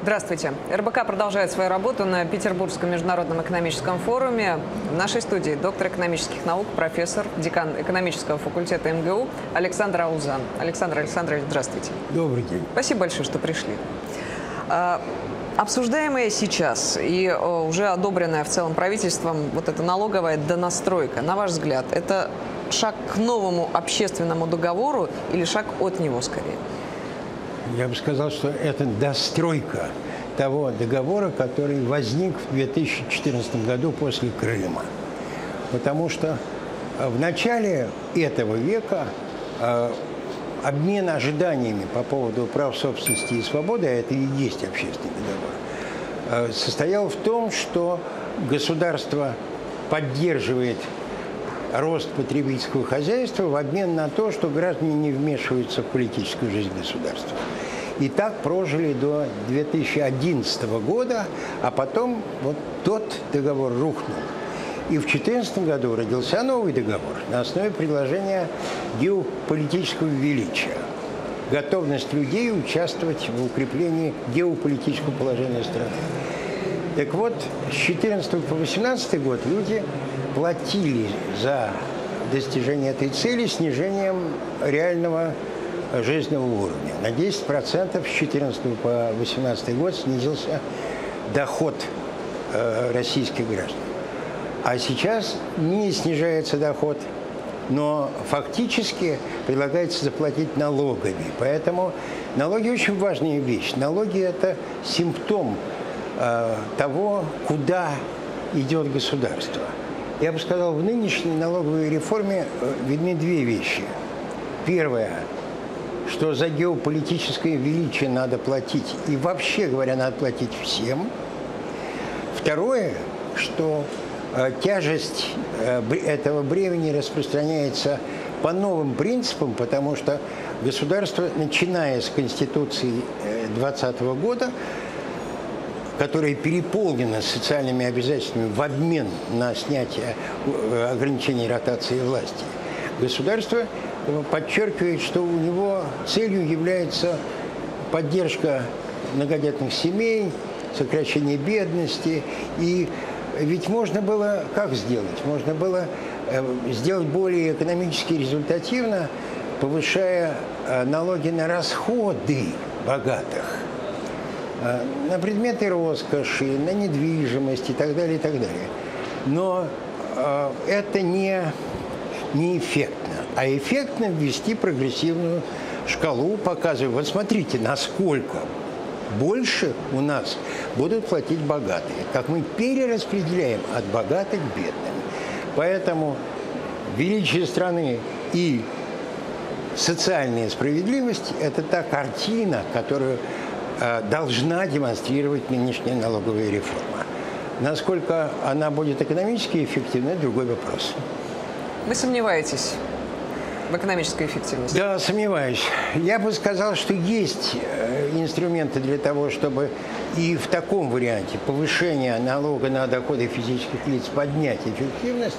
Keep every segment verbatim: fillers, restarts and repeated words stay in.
Здравствуйте. эр бэ ка продолжает свою работу на Петербургском международном экономическом форуме. В нашей студии доктор экономических наук, профессор, декан экономического факультета эм гэ у Александр Аузан. Александр Александрович, здравствуйте. Добрый день. Спасибо большое, что пришли. Обсуждаемая сейчас и уже одобренная в целом правительством вот эта налоговая донастройка, на ваш взгляд, это шаг к новому общественному договору или шаг от него скорее? Я бы сказал, что это достройка того договора, который возник в две тысячи четырнадцатом году после Крыма. Потому что в начале этого века э, обмен ожиданиями по поводу прав собственности и свободы, а это и есть общественный договор, э, состоял в том, что государство поддерживает рост потребительского хозяйства в обмен на то, что граждане не вмешиваются в политическую жизнь государства. И так прожили до две тысячи одиннадцатого года, а потом вот тот договор рухнул. И в две тысячи четырнадцатом году родился новый договор на основе предложения геополитического величия. Готовность людей участвовать в укреплении геополитического положения страны. Так вот, с две тысячи четырнадцатого по две тысячи восемнадцатый год люди платили за достижение этой цели снижением реального жизненного уровня. На десять процентов с две тысячи четырнадцатого по две тысячи восемнадцатый год снизился доход э, российских граждан. А сейчас не снижается доход, но фактически предлагается заплатить налогами. Поэтому налоги очень важная вещь. Налоги – это симптом э, того, куда идет государство. Я бы сказал, в нынешней налоговой реформе видны две вещи. Первое, что за геополитическое величие надо платить, и вообще говоря, надо платить всем. Второе, что э, тяжесть э, этого бремени распространяется по новым принципам, потому что государство, начиная с Конституции двадцатого года, которая переполнена социальными обязательствами в обмен на снятие ограничений ротации власти, государство подчеркивает, что у него целью является поддержка многодетных семей, сокращение бедности. И ведь можно было как сделать? Можно было сделать более экономически результативно, повышая налоги на расходы богатых, на предметы роскоши, на недвижимость и так далее, и так далее. Но э, это не, не эффектно. А эффектно ввести прогрессивную шкалу, показывая, вот смотрите, насколько больше у нас будут платить богатые. Как мы перераспределяем от богатых к бедным. Поэтому величие страны и социальная справедливость – это та картина, которую должна демонстрировать нынешняя налоговая реформа. Насколько она будет экономически эффективной, другой вопрос. Вы сомневаетесь в экономической эффективности? Да, сомневаюсь. Я бы сказал, что есть инструменты для того, чтобы и в таком варианте повышения налога на доходы физических лиц поднять эффективность.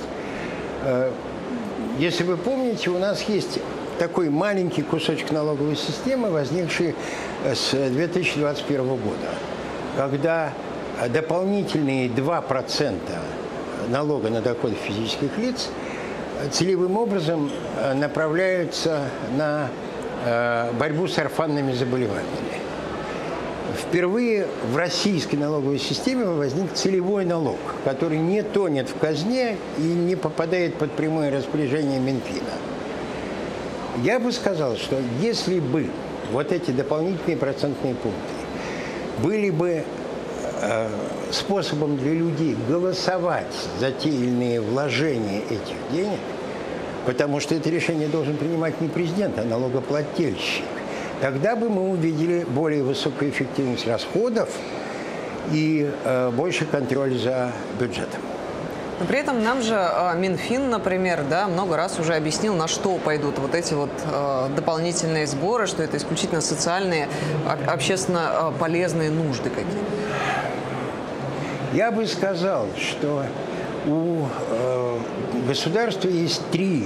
Если вы помните, у нас есть такой маленький кусочек налоговой системы, возникший с две тысячи двадцать первого года, когда дополнительные два процента налога на доходы физических лиц целевым образом направляются на борьбу с орфанными заболеваниями. Впервые в российской налоговой системе возник целевой налог, который не тонет в казне и не попадает под прямое распоряжение Минфина. Я бы сказал, что если бы вот эти дополнительные процентные пункты были бы э, способом для людей голосовать за те или иные вложения этих денег, потому что это решение должен принимать не президент, а налогоплательщик, тогда бы мы увидели более высокую эффективность расходов и э, больше контроль за бюджетом. Но при этом нам же э, Минфин, например, да, много раз уже объяснил, на что пойдут вот эти вот э, дополнительные сборы, что это исключительно социальные, общественно полезные нужды какие-то. Я бы сказал, что у э, государства есть три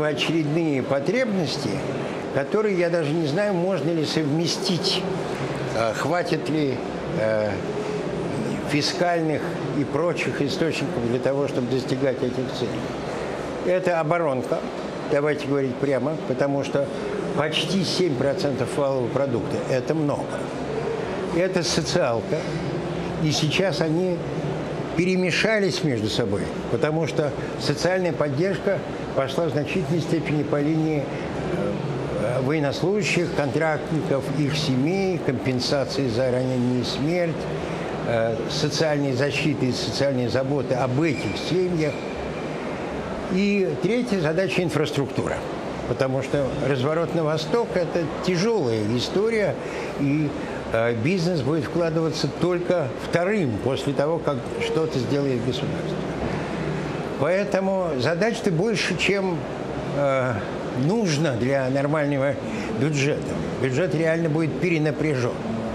первоочередные потребности, которые я даже не знаю, можно ли совместить хватит ли фискальных и прочих источников для того, чтобы достигать этих целей. Это оборонка, давайте говорить прямо, потому что почти семь процентов валового продукта – это много. Это социалка, и сейчас они перемешались между собой, потому что социальная поддержка пошла в значительной степени по линии военнослужащих, контрактников, их семей, компенсации за ранение и смерть, социальной защиты и социальной заботы об этих семьях. И третья задача – инфраструктура. Потому что разворот на восток – это тяжелая история, и бизнес будет вкладываться только вторым, после того, как что-то сделает государство. Поэтому задач-то больше, чем э, нужно для нормального бюджета. Бюджет реально будет перенапряжен.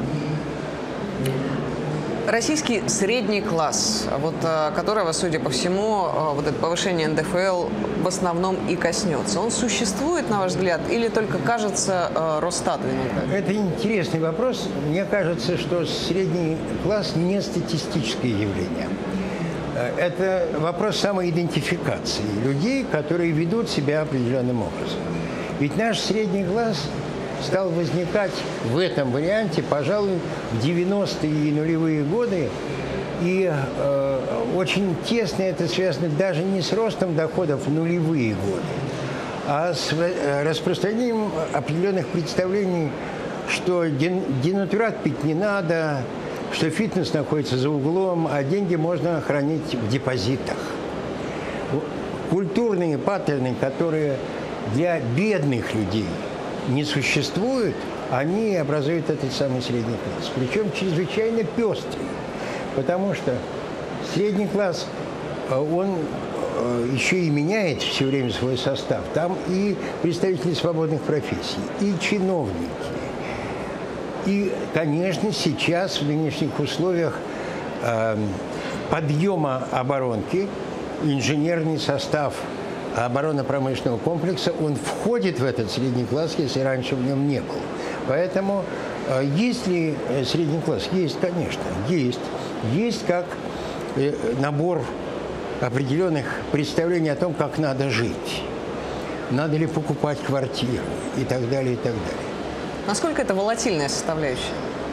Российский средний класс, вот, которого, судя по всему, вот это повышение эн дэ эф эл в основном и коснется, он существует, на ваш взгляд, или только кажется Росстату иногда? Это интересный вопрос. Мне кажется, что средний класс не статистическое явление. Это вопрос самоидентификации людей, которые ведут себя определенным образом. Ведь наш средний класс стал возникать в этом варианте, пожалуй, в девяностые и нулевые годы. И э, очень тесно это связано даже не с ростом доходов в нулевые годы, а с распространением определенных представлений, что денатурат пить не надо, что фитнес находится за углом, а деньги можно хранить в депозитах. Культурные паттерны, которые для бедных людей не существуют, они образуют этот самый средний класс. Причем чрезвычайно пестрый, потому что средний класс, он еще и меняет все время свой состав. Там и представители свободных профессий, и чиновники. И, конечно, сейчас в нынешних условиях подъема оборонки, инженерный состав оборонно-промышленного комплекса, он входит в этот средний класс, если раньше в нем не был. Поэтому есть ли средний класс? Есть, конечно, есть. Есть как набор определенных представлений о том, как надо жить. Надо ли покупать квартиру и так далее, и так далее. Насколько это волатильная составляющая?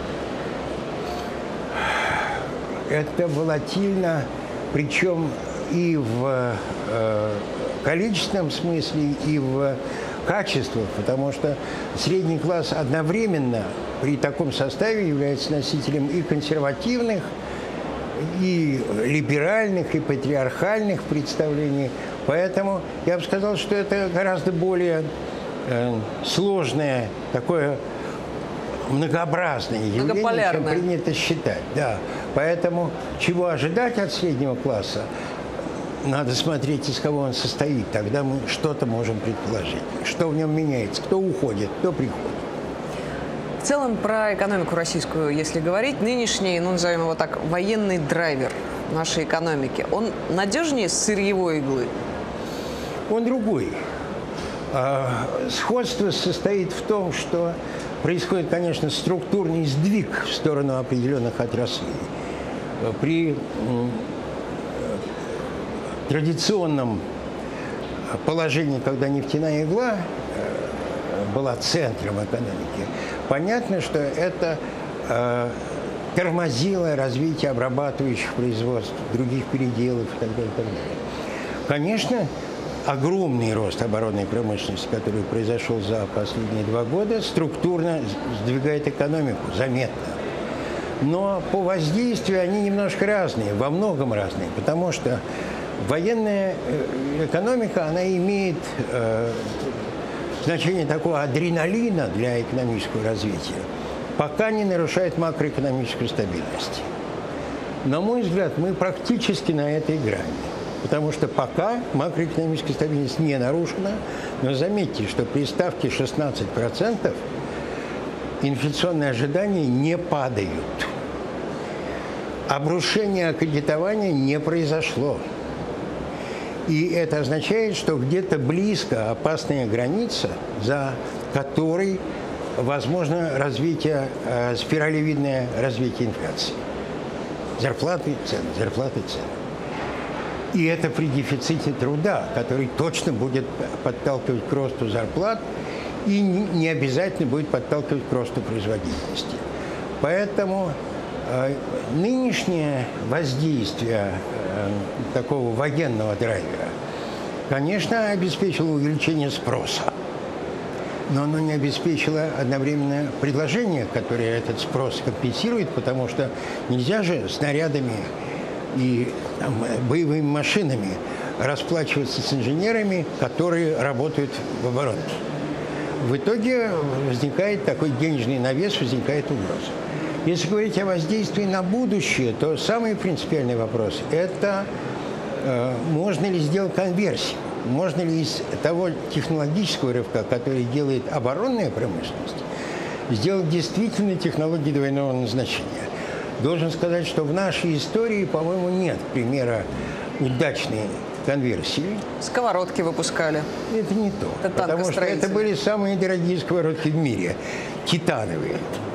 Это волатильно, причем и в э, количественном смысле, и в качествах, потому что средний класс одновременно при таком составе является носителем и консервативных, и либеральных, и патриархальных представлений. Поэтому я бы сказал, что это гораздо более э, сложное, такое многообразное явление, чем принято считать. Да. Поэтому чего ожидать от среднего класса, надо смотреть, из кого он состоит. Тогда мы что-то можем предположить. Что в нем меняется, кто уходит, кто приходит. В целом, про экономику российскую, если говорить, нынешний, ну, назовем его так, военный драйвер нашей экономики, он надежнее сырьевой иглы? Он другой. Сходство состоит в том, что происходит, конечно, структурный сдвиг в сторону определенных отраслей. При традиционном положении, когда нефтяная игла была центром экономики, понятно, что это э, тормозило развитие обрабатывающих производств, других переделов и так далее, и так далее. Конечно, огромный рост оборонной промышленности, который произошел за последние два года, структурно сдвигает экономику заметно. Но по воздействию они немножко разные, во многом разные, потому что военная экономика, она имеет э, значение такого адреналина для экономического развития, пока не нарушает макроэкономическую стабильность. На мой взгляд, мы практически на этой грани, потому что пока макроэкономическая стабильность не нарушена, но заметьте, что при ставке шестнадцать процентов инфляционные ожидания не падают. Обрушение кредитования не произошло. И это означает, что где-то близко опасная граница, за которой возможно развитие, э, спиралевидное развитие инфляции. Зарплаты, цены, зарплаты, цены. И это при дефиците труда, который точно будет подталкивать к росту зарплат и не обязательно будет подталкивать к росту производительности. Поэтому э, нынешнее воздействие э, такого военного драйвера, конечно, обеспечило увеличение спроса, но оно не обеспечило одновременно предложение, которое этот спрос компенсирует, потому что нельзя же снарядами и там, боевыми машинами расплачиваться с инженерами, которые работают в обороне. В итоге возникает такой денежный навес, возникает угроза. Если говорить о воздействии на будущее, то самый принципиальный вопрос – это э, можно ли сделать конверсию. Можно ли из того технологического рывка, который делает оборонная промышленность, сделать действительно технологии двойного назначения? Должен сказать, что в нашей истории, по-моему, нет примера удачной конверсии. Сковородки выпускали. Это не то. Это потому что это были самые дорогие сковородки в мире. Титановые.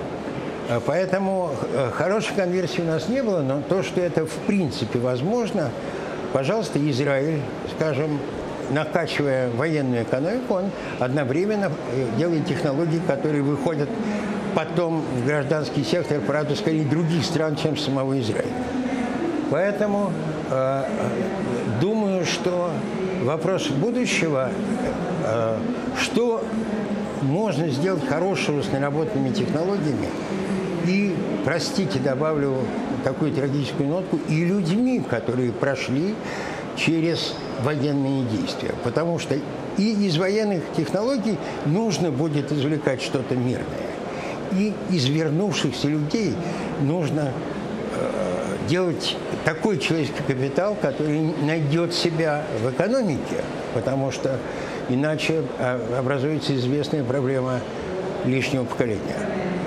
Поэтому хорошей конверсии у нас не было, но то, что это в принципе возможно, пожалуйста, Израиль, скажем, накачивая военную экономику, он одновременно делает технологии, которые выходят потом в гражданский сектор, правда, скорее других стран, чем самого Израиля. Поэтому э, думаю, что вопрос будущего, э, что можно сделать хорошего с наработанными технологиями и, простите, добавлю такую трагическую нотку, и людьми, которые прошли через военные действия. Потому что и из военных технологий нужно будет извлекать что-то мирное. И из вернувшихся людей нужно э, делать такой человеческий капитал, который найдет себя в экономике, потому что иначе образуется известная проблема лишнего поколения.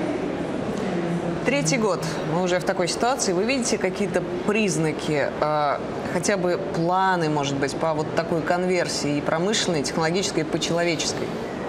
Третий год мы уже в такой ситуации. Вы видите какие-то признаки, э, хотя бы планы, может быть, по вот такой конверсии и промышленной, и технологической, и по-человеческой?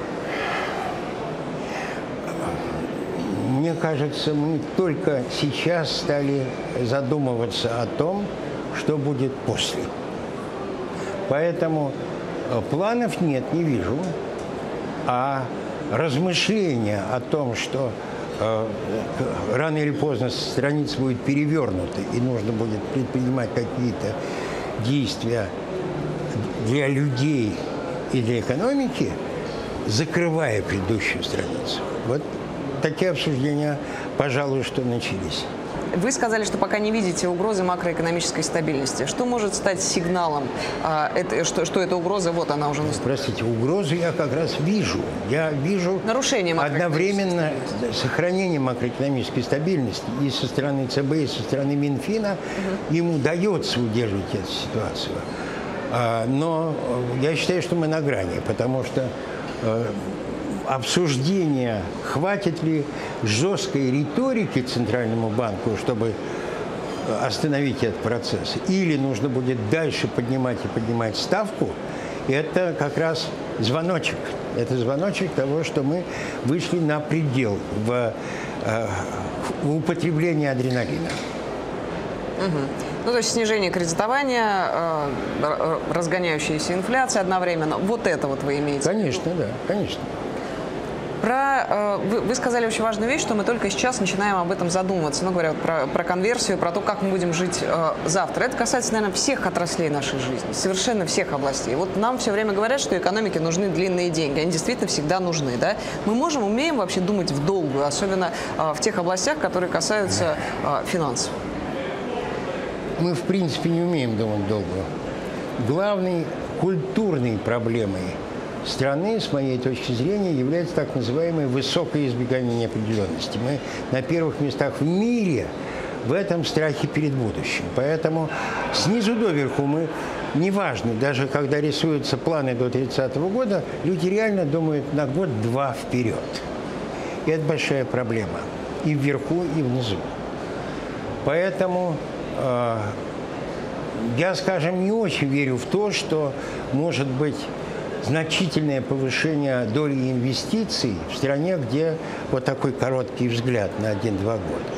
Мне кажется, мы только сейчас стали задумываться о том, что будет после. Поэтому планов нет, не вижу, а размышления о том, что рано или поздно страница будет перевернута и нужно будет предпринимать какие-то действия для людей и для экономики, закрывая предыдущую страницу. Вот такие обсуждения, пожалуй, что начались. Вы сказали, что пока не видите угрозы макроэкономической стабильности. Что может стать сигналом, а, это, что, что эта угроза, вот она уже наступила? Простите, угрозу я как раз вижу. Я вижу нарушение одновременно сохранение макроэкономической стабильности и со стороны ЦБ, и со стороны Минфина. Угу. Им удается удерживать эту ситуацию. А, но я считаю, что мы на грани, потому что обсуждение, хватит ли жесткой риторики Центральному банку, чтобы остановить этот процесс, или нужно будет дальше поднимать и поднимать ставку, это как раз звоночек. Это звоночек того, что мы вышли на предел в, в употреблении адреналина. Угу. Ну, то есть снижение кредитования, э, разгоняющаяся инфляция одновременно. Вот это вот вы имеете? Конечно, да, конечно. Про, вы, вы сказали очень важную вещь, что мы только сейчас начинаем об этом задумываться. Ну, говоря вот про, про конверсию, про то, как мы будем жить э, завтра. Это касается, наверное, всех отраслей нашей жизни, совершенно всех областей. Вот нам все время говорят, что экономике нужны длинные деньги. Они действительно всегда нужны, да? Мы можем, умеем вообще думать в долгую, особенно э, в тех областях, которые касаются э, финансов. Мы, в принципе, не умеем думать в долгую. Главной культурной проблемой страны, с моей точки зрения, является так называемое высокое избегание неопределенности. Мы на первых местах в мире в этом страхе перед будущим. Поэтому снизу доверху мы, неважно, даже когда рисуются планы до тридцатого года, люди реально думают на год-два вперед. И это большая проблема. И вверху, и внизу. Поэтому э, я, скажем, не очень верю в то, что, может быть, значительное повышение доли инвестиций в стране, где вот такой короткий взгляд на один-два года.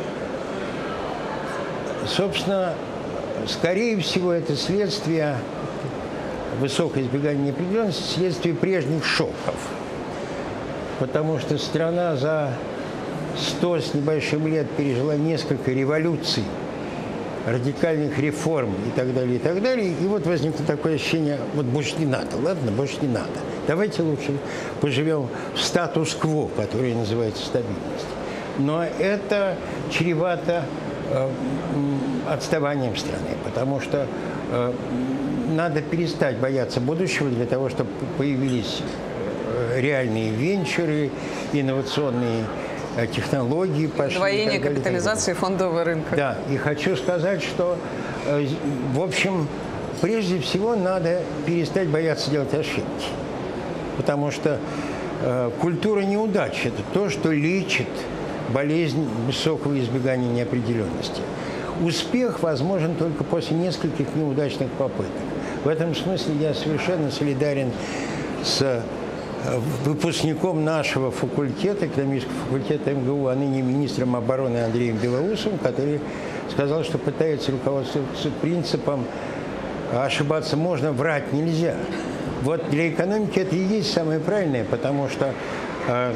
Собственно, скорее всего, это следствие высокое избегание неопределенности, следствие прежних шоков. Потому что страна за сто с небольшим лет пережила несколько революций, радикальных реформ и так далее, и так далее. И вот возникло такое ощущение, вот больше не надо, ладно, больше не надо. Давайте лучше поживем в статус-кво, который называется стабильность. Но это чревато э, отставанием страны, потому что э, надо перестать бояться будущего для того, чтобы появились реальные венчуры, инновационные технологии пошли. Удвоение капитализации фондового рынка. Да, и хочу сказать, что, в общем, прежде всего надо перестать бояться делать ошибки. Потому что э, культура неудач – это то, что лечит болезнь высокого избегания неопределенности. Успех возможен только после нескольких неудачных попыток. В этом смысле я совершенно солидарен с выпускником нашего факультета, экономического факультета эм гэ у, а ныне министром обороны Андреем Белоусовым, который сказал, что пытается руководствоваться принципом ошибаться можно, врать нельзя. Вот для экономики это и есть самое правильное, потому что э,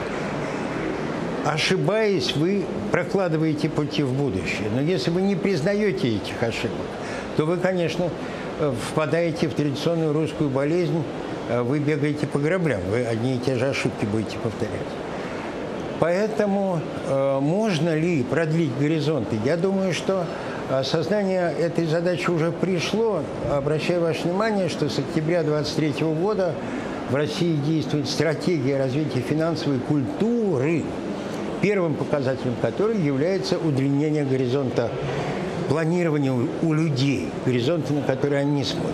ошибаясь, вы прокладываете пути в будущее. Но если вы не признаете этих ошибок, то вы, конечно, впадаете в традиционную русскую болезнь, вы бегаете по граблям, вы одни и те же ошибки будете повторять. Поэтому э, можно ли продлить горизонты? Я думаю, что осознание этой задачи уже пришло. Обращаю ваше внимание, что с октября две тысячи двадцать третьего года в России действует стратегия развития финансовой культуры, первым показателем которой является удлинение горизонта планирования у людей, горизонта, на который они смотрят.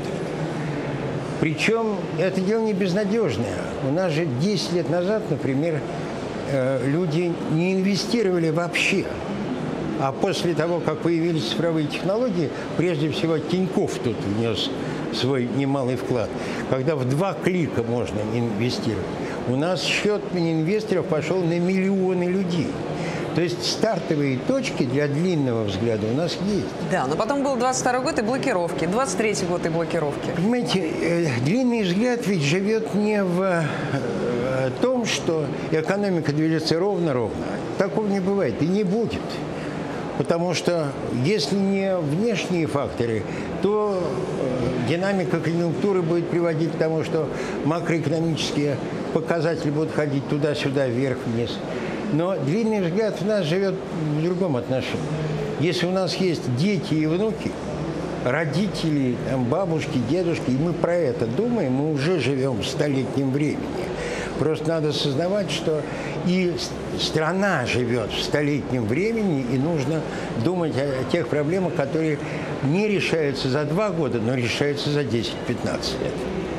Причем это дело не безнадежное. У нас же десять лет назад, например, люди не инвестировали вообще. А после того, как появились цифровые технологии, прежде всего Тинькофф тут внес свой немалый вклад, когда в два клика можно инвестировать. У нас счет инвесторов пошел на миллионы людей. То есть стартовые точки для длинного взгляда у нас есть. Да, но потом был двадцать второй год и блокировки, двадцать третий год и блокировки. Понимаете, э, длинный взгляд ведь живет не в э, том, что экономика движется ровно-ровно. Такого не бывает и не будет. Потому что если не внешние факторы, то э, динамика конъюнктуры будет приводить к тому, что макроэкономические показатели будут ходить туда-сюда, вверх-вниз. Но длинный взгляд в нас живет в другом отношении. Если у нас есть дети и внуки, родители, там, бабушки, дедушки, и мы про это думаем, мы уже живем в столетнем времени. Просто надо осознавать, что и страна живет в столетнем времени, и нужно думать о тех проблемах, которые не решаются за два года, но решаются за десять-пятнадцать лет.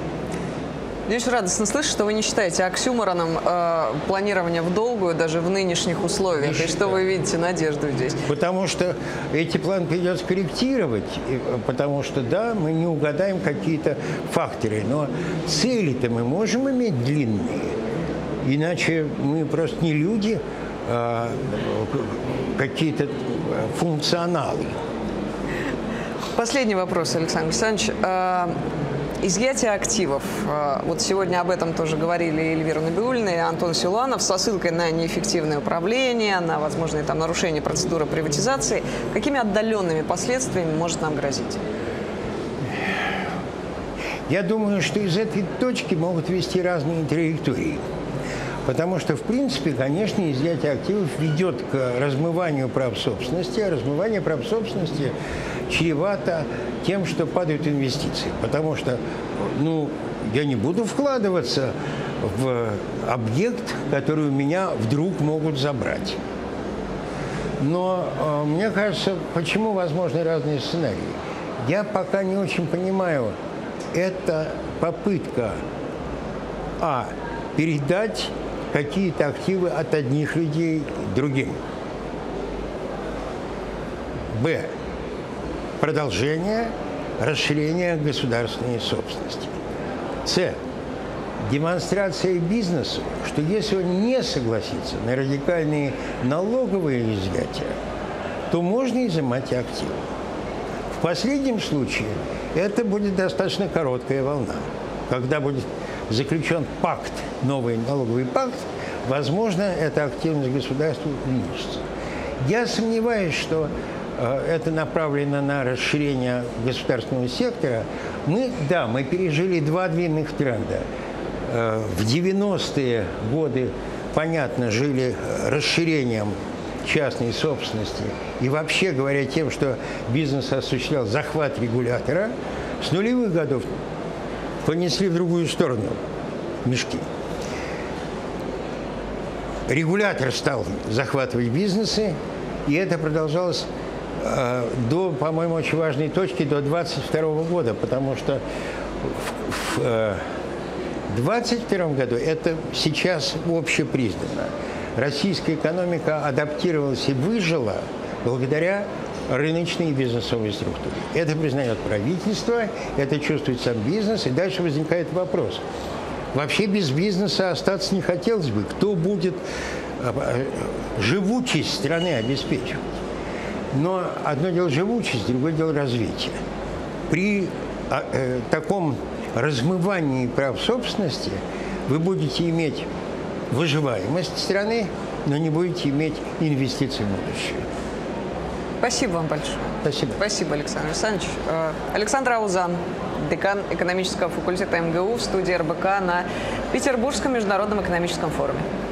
Мне очень радостно слышать, что вы не считаете оксюмороном э, планирование в долгую даже в нынешних условиях, и что вы видите надежду здесь. Потому что эти планы придется корректировать, потому что, да, мы не угадаем какие-то факторы, но цели-то мы можем иметь длинные, иначе мы просто не люди, а какие-то функционалы. Последний вопрос, Александр Александрович. Изъятие активов. Вот сегодня об этом тоже говорили Эльвира Набиуллина и Антон Силуанов со ссылкой на неэффективное управление, на возможные там нарушения процедуры приватизации. Какими отдаленными последствиями может нам грозить? Я думаю, что из этой точки могут вести разные траектории. Потому что, в принципе, конечно, изъятие активов ведет к размыванию прав собственности, а размывание прав собственности чревато тем, что падают инвестиции. Потому что, ну, я не буду вкладываться в объект, который у меня вдруг могут забрать. Но э, мне кажется, почему возможны разные сценарии? Я пока не очень понимаю, это попытка, а, передать какие-то активы от одних людей другим. Б. Продолжение расширения государственной собственности. С. демонстрация бизнесу, что если он не согласится на радикальные налоговые изъятия, то можно изымать активы. В последнем случае это будет достаточно короткая волна. Когда будет заключен пакт, новый налоговый пакт, возможно, эта активность государства уменьшится. Я сомневаюсь, что э, это направлено на расширение государственного сектора. Мы, да, мы пережили два длинных тренда. Э, в девяностые годы, понятно, жили расширением частной собственности и вообще говоря тем, что бизнес осуществлял захват регулятора. С нулевых годов понесли в другую сторону мешки. Регулятор стал захватывать бизнесы, и это продолжалось э, до, по-моему, очень важной точки, до двадцать второго года, потому что в, в э, двадцать втором году это сейчас общепризнано. Российская экономика адаптировалась и выжила благодаря рыночной и бизнесовой структуре. Это признает правительство, это чувствует сам бизнес, и дальше возникает вопрос. Вообще без бизнеса остаться не хотелось бы. Кто будет живучесть страны обеспечивать? Но одно дело живучесть, другое дело развитие. При э, таком размывании прав собственности вы будете иметь выживаемость страны, но не будете иметь инвестиций в будущее. Спасибо вам большое. Спасибо. Спасибо, Александр Александрович. Александр Аузан, декан экономического факультета эм гэ у, в студии эр бэ ка на Петербургском международном экономическом форуме.